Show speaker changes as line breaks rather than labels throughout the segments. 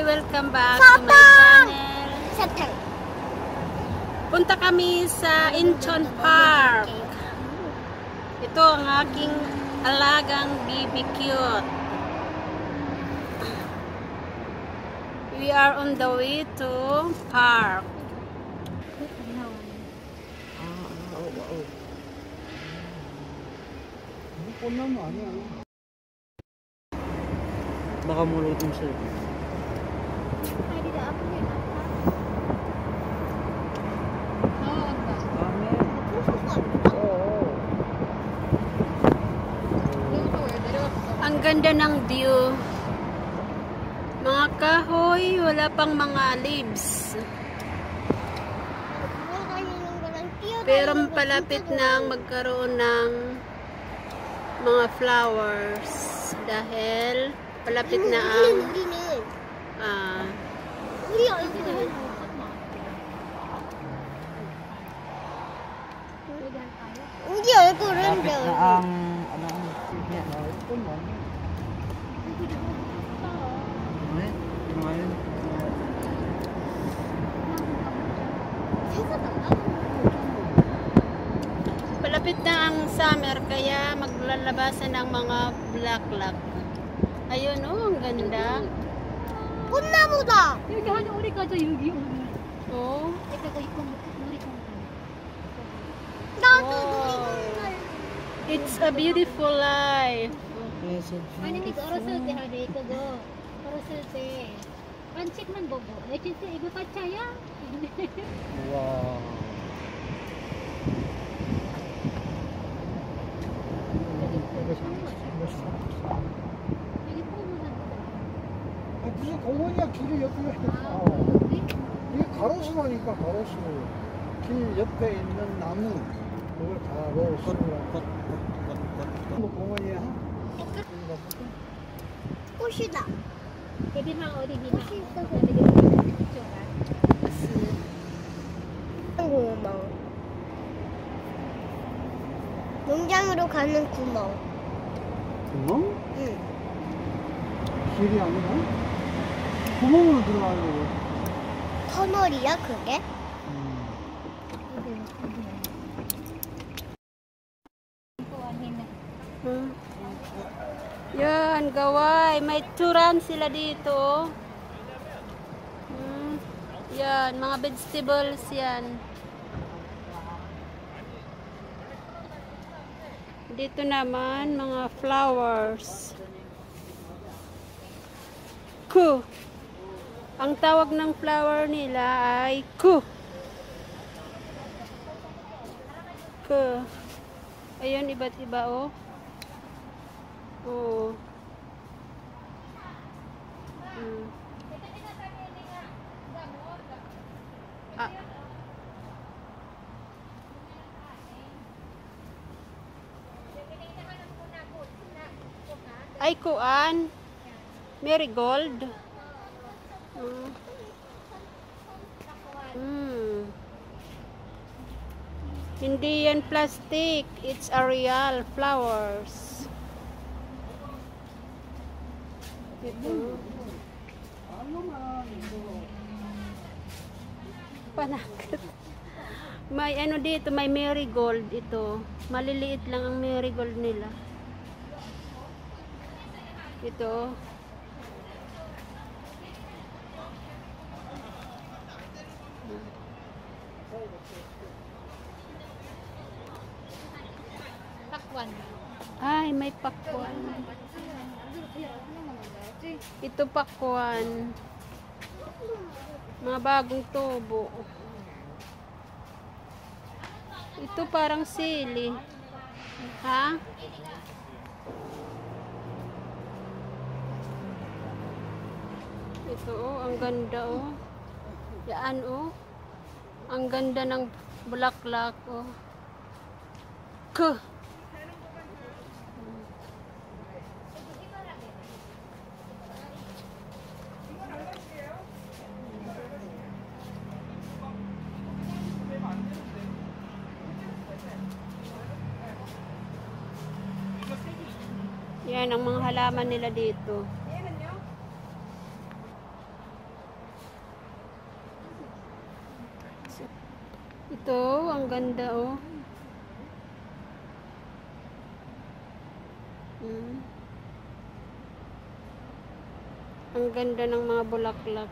welcome back to my channel.
Satang.
Punta kami sa Incheon Park. Ito ang aking alagang BBQ. We are on the way to park.
Baka mulot yung sir.
Ang ganda ng view. Mga kahoy, wala pang mga leaves. Pero palapit nang magkaroon ng mga flowers dahil palapit na ang
우리 얼굴은
palapit na ang summer kaya maglalabasan ng mga bulaklak. Ayun oh, ang ganda.
꽃나무다.
여기 한 오리 가자 여기 오리.
Oh.
여기가 이쁜 놀이공원.
나도
Wow.
놀이공원.
It's a beautiful life.
아니 니 어렸을 때 하래 그거 어렸을 때 산책만 보고 내 진짜 이거 가짜야?
Wow.
여기 포문산
무슨 공원이야. 길이 옆에 이게 가로수라니까. 가로수 길 옆에 있는 나무 그걸 가로수라고. 뭐 공원이야?
꽃이다.
대비망 어디 비망
꽃이 있어서 구멍. 농장으로 가는 구멍.
구멍?
응.
길이 아니라 구멍으로 들어가는 거고.
터널이야 그게?
Yan, gaway. May turan sila dito. Yan, mga vegetables yan. Dito naman, mga flowers. Ku. Ang tawag ng flower nila ay ku. Ku. Ayun, iba't iba oh. Oh. Ah. Ay kuan. Marigold. Hindi yan plastic. It's a real flowers. Ito. Panakit. May ano dito, may marigold ito. Maliliit lang ang marigold nila. Ito.
pakwan.
Ay, may pakwan. Ito pakwan. Mga bagong tubo. Ito parang sili. Ha? Ito oh, ang ganda oh. Yan oh. Ang ganda ng bulaklak oh. Kuh. Yan ang mga halaman nila dito. Ito, ang ganda oh. Ang ganda ng mga bulaklak.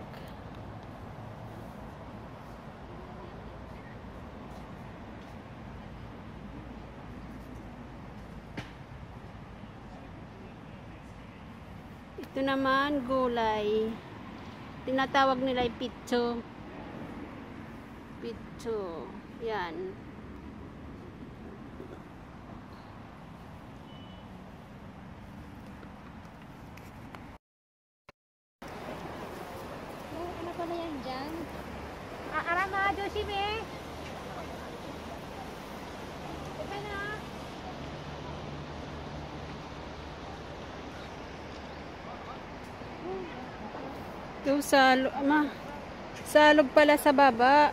Ito naman, gulay. Tinatawag nila ay pitso. Pitso. Yan.
Ano pala yan dyan? Arama, Joshime! Ika na!
Ito, salog pala sa baba.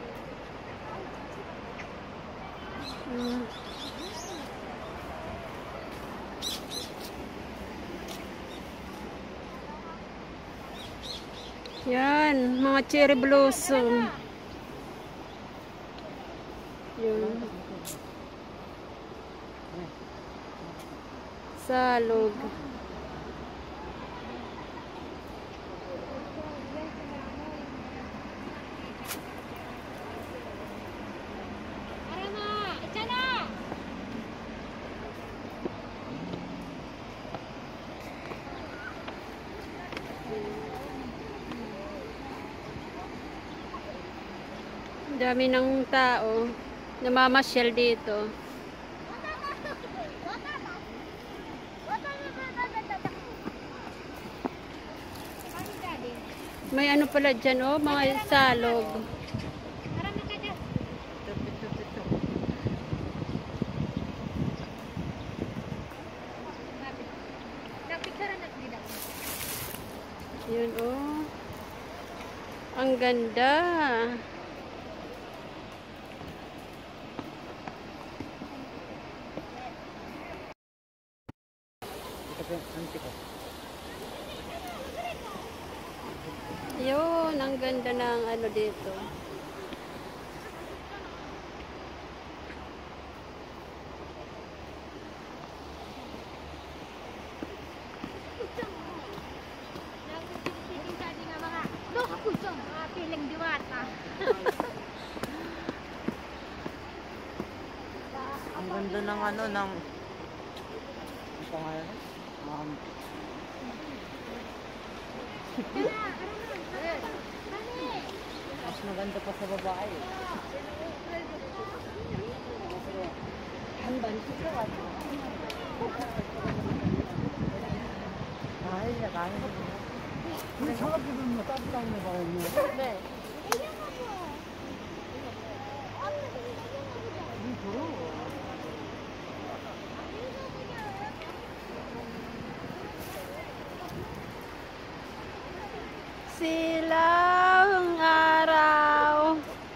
Yan, mga cherry blossom. Yun. Salog.
Arama! Ika na!
Dami ng tao namamasyal dito. May ano pala dyan oh, mga salog.
Arama ka dyan! Napicturean natin nila.
Yun oh. Ang ganda. Yun, ang ganda ng ano dito.
Piling diwata.
Ang ganda ng ano, ng... Ang pangalan? Mas maganda pa sa babae. Ay, nakain.
우리 사람들은 뭐 따뜻한 거 봐요.
네.
Silang araw.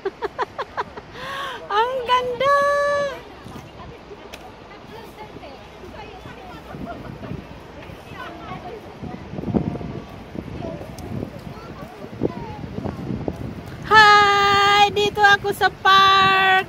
Ang ganda. Hi! Dito ako sa park.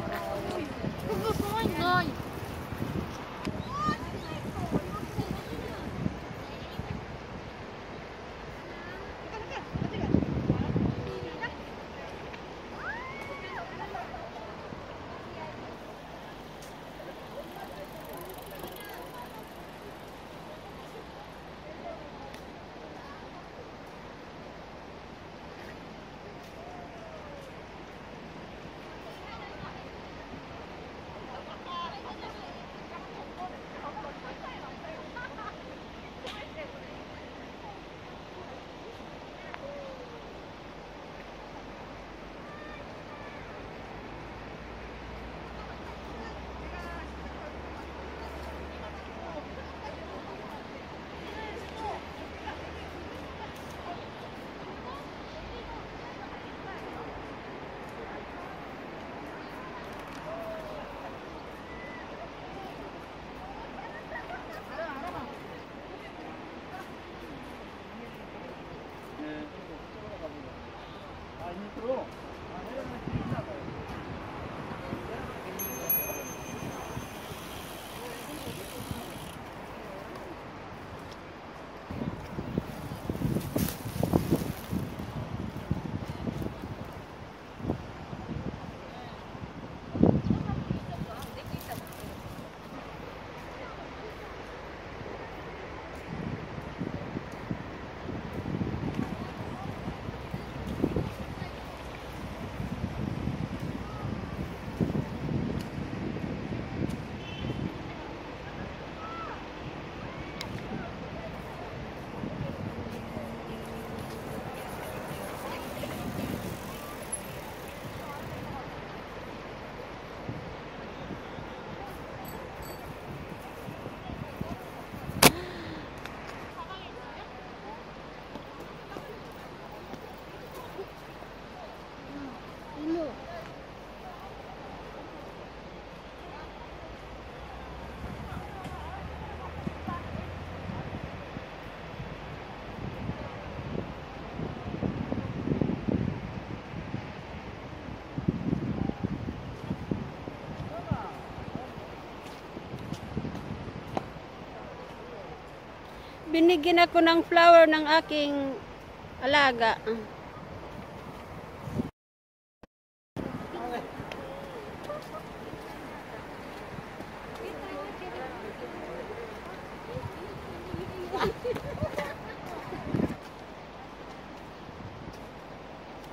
Binigyan ako ng flower ng aking alaga.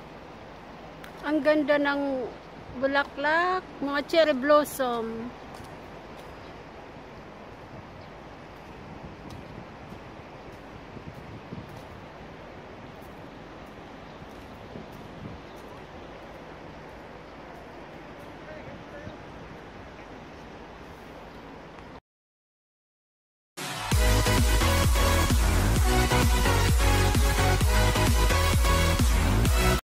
Ang ganda ng bulaklak, mga cherry blossom.